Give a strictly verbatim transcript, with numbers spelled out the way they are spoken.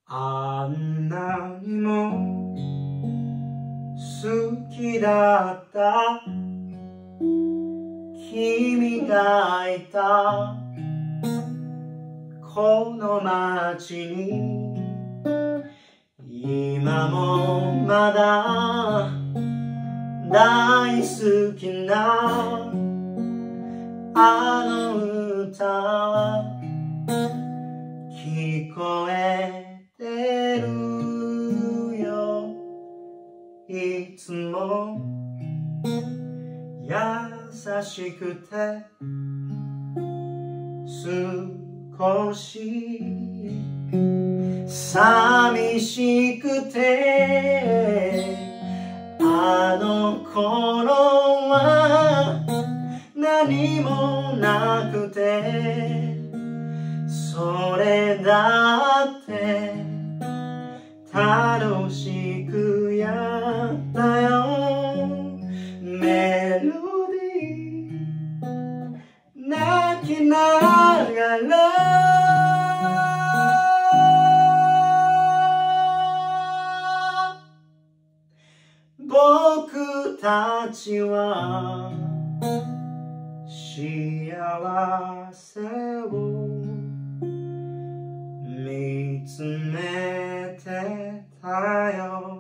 あんなにも好きだった君がいたこの街に今もまだ大好きなあの歌聞こえてるよいつも優しくて少し寂しくてあの頃は何もなくてそれだって楽しくやったよメロディー泣きながら僕たちは幸せを見つめてたよ